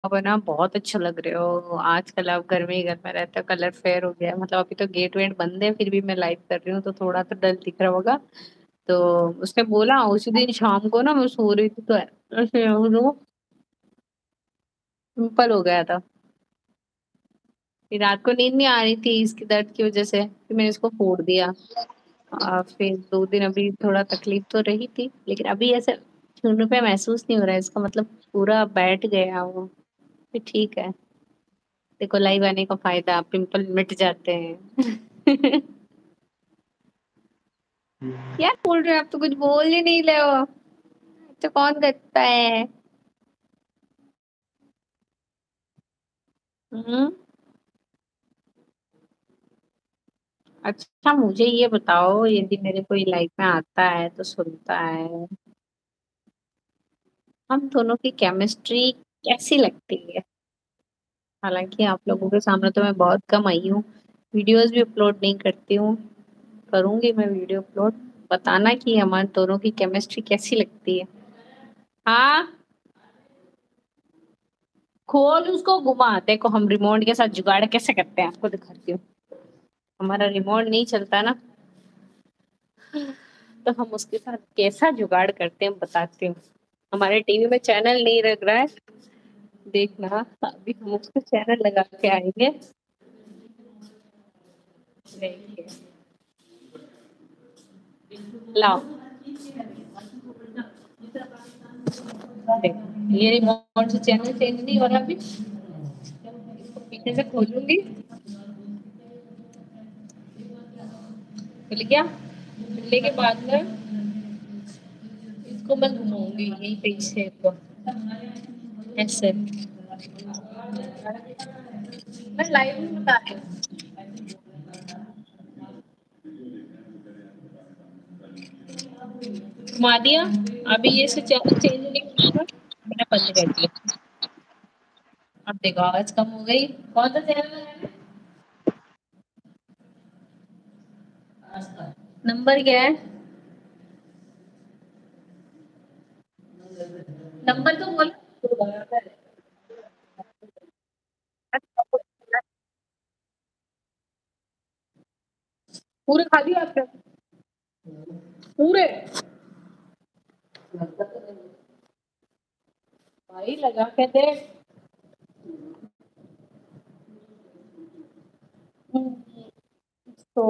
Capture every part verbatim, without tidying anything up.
अब है ना बहुत अच्छा लग रहे हो आजकल। आप घर में ही घर में रहते हो, कलर फेयर हो गया है। मतलब अभी तो गेट वेट बंद है, फिर भी मैं लाइव कर रही हूँ तो थोड़ा तो डल दिख रहा होगा। तो उसने बोला उसी दिन शाम को ना मैं सो रही थी तो ऐसे वो पिंपल हो गया था। फिर रात को नींद नहीं आ रही थी इसकी दर्द की वजह से, फिर मैंने इसको फोड़ दिया। आ, फिर दो दिन अभी थोड़ा तकलीफ तो रही थी, लेकिन अभी ऐसे छूने पे महसूस नहीं हो रहा है, इसका मतलब पूरा बैठ गया वो। फिर ठीक है। देखो लाइव आने का फायदा, पिंपल मिट जाते हैं। यार बोल रहे हो, आप तो कुछ बोल ही नहीं रहे हो। तो कौन करता है? हम्म। अच्छा मुझे ये बताओ, यदि मेरे कोई लाइफ में आता है तो सुनता है, हम दोनों की केमिस्ट्री कैसी लगती है? हालांकि आप लोगों के सामने तो मैं बहुत कम आई हूँ, वीडियोस भी अपलोड नहीं करती हूँ। करूंगी मैं वीडियो अपलोड। बताना कि हमारे दोनों की केमिस्ट्री कैसी लगती है। हाँ। खोल उसको, घुमा। देखो हम रिमोट के साथ जुगाड़ कैसे करते हैं, आपको दिखाती हूँ। हमारा रिमोट नहीं चलता ना, तो हम उसके साथ कैसा जुगाड़ करते हैं बताती हूँ। हमारे टीवी में चैनल नहीं लग रहा है, देखना। अभी हम उसको चैनल लगा के आएंगे। देखिए, लाओ। देखो ये रिमोट से चैनल चेंज नहीं हो रहा अभी। इसको पीछे से खोलूंगी, खुल गया। खुलने के बाद में इसको मैं घुमाऊंगी यही पीछे को, ऐसे। मैं लाइव में बता रही हूँ। घुमा दिया। अभी ये से चैनल चेंज नहीं होगा, मैंने बंद कर दिया। अब देखो आवाज कम हो गई। कौन सा चैनल लगाना है? नंबर क्या है? नंबर तो बोलो। पूरे खा दिए आपने? पूरे? भाई लगा के दे। तो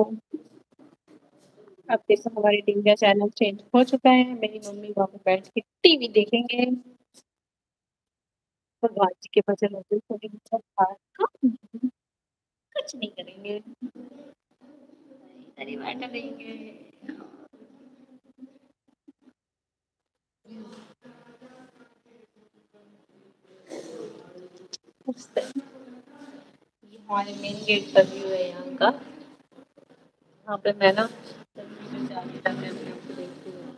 अब देखो हमारी टीम का चैनल चेंज हो चुका है, मेरी मम्मी वहां पे बैठ के टीवी देखेंगे, भगवान जी के भजन होते थोड़ी कुछ नहीं करेंगे। अरे बाटा देंगे। ये हमारे मेन गेट का व्यू है यहाँ का। यहाँ पे मैं ना तस्वीरें जाती रहती हैं, अपने आप को देखती हूँ।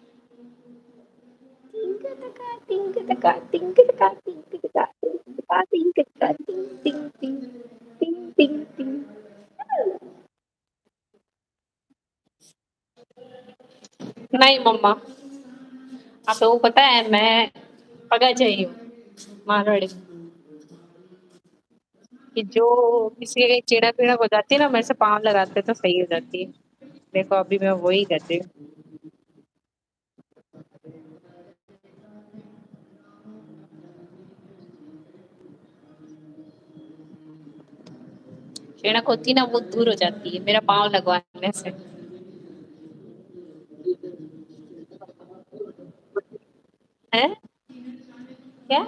टिंग टका टिंग टका टिंग टका टिंग टका टिंग टका टिंग टका टिंग टिंग टिंग टिंग टिंग टिंग। नहीं मम्मा, आप लोगों को पता है मैं पगा चाहिए हूँ मारवाड़ी, कि जो किसी की चेड़ा पीड़ा हो जाती है ना, मेरे से पाँव लगाते तो सही हो जाती है। देखो अभी मैं वही कर रही हूँ। छेड़क होती ना वो दूर हो जाती है मेरा पाँव लगवाने से। है क्या?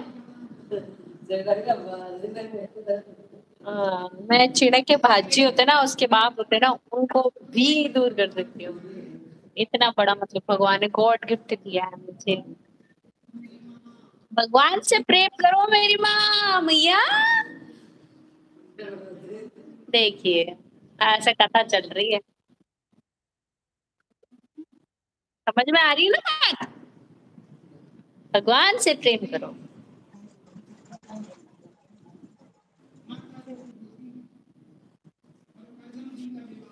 हाँ, मैं छिड़क के भाजी होते ना, उसके बाप होते ना, उनको भी दूर कर सकती हूँ। इतना बड़ा मतलब भगवान ने गॉड गिफ्ट दिया है मुझे। भगवान से प्रेम करो मेरी माँ मैया। देखिए ऐसे कथा चल रही है। समझ में आ रही है ना बात? भगवान से प्रेम करो।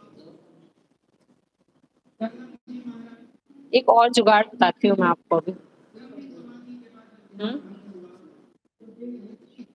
एक और जुगाड़ बताती हूँ मैं आपको अभी।